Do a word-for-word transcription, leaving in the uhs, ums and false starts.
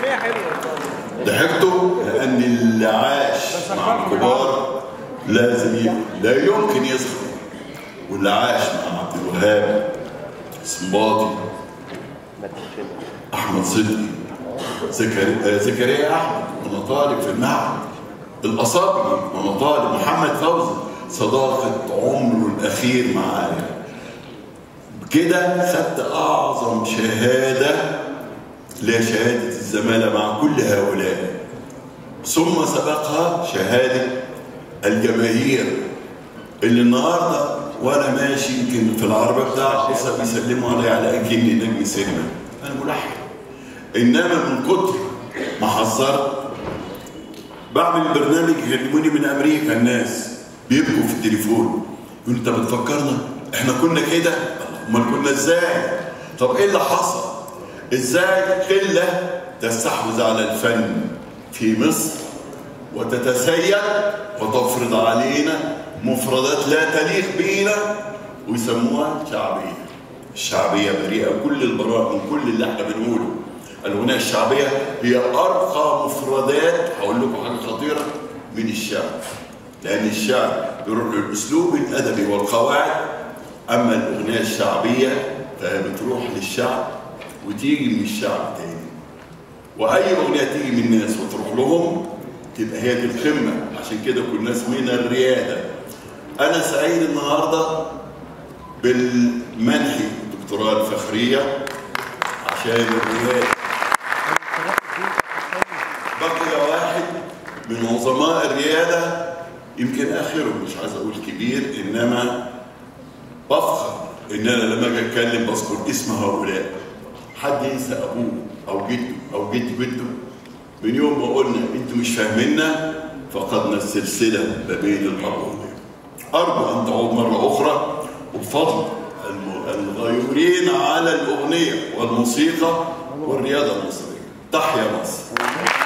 ضحكتوا لأن اللي عاش مع الكبار لازم ي... لا يمكن يسخر، واللي عاش مع عبد الوهاب، سنباطي، أحمد صدقي، زكريا زكريا أحمد وأنا طالب في المعهد، الأصابي وأنا طالب، محمد فوزي صداقة عمره الأخير معايا. كده خدت أعظم شهادة اللي هي شهادة الزمالة مع كل هؤلاء، ثم سبقها شهادة الجماهير اللي النهارده وانا ماشي يمكن في العربيه بتاعتي لسه بيسلموا عليا على اكني نجم سينما، انا ملحن. انما من كتر ما حذرت بعمل برنامج يكلموني من امريكا، الناس بيبكوا في التليفون يقولوا انت بتفكرنا احنا كنا كده؟ امال كنا ازاي؟ طب ايه اللي حصل؟ ازاي قله تستحوذ على الفن في مصر وتتسيد وتفرض علينا مفردات لا تليق بينا ويسموها شعبيه. الشعبيه بريئه كل البراءه من كل اللي احنا بنقوله. الاغنيه الشعبيه هي ارقى مفردات، هقول لكم حاجه خطيره، من الشعر. لان الشعر بيروح للاسلوب الادبي والقواعد، اما الاغنيه الشعبيه فهي بتروح للشعب وتيجي من الشعب تاني. واي اغنيه تيجي من الناس وتروح لهم تبقى هي دي القمه. عشان كده كل الناس من الرياده. انا سعيد النهارده بالمنح الدكتوراه الفخريه عشان الرياده. بقي واحد من عظماء الرياده، يمكن اخرهم مش عايز اقول كبير، انما بفخر ان انا لما اجي اتكلم بذكر اسم هؤلاء. حد ينسى ابوه او جده او جد جده؟ من يوم ما قلنا انتوا مش فاهميننا فقدنا السلسله ما بين الاب والابن. ارجو ان تعود مره اخرى وبفضل الغيورين على الاغنيه والموسيقى والرياضه المصريه. تحيا مصر.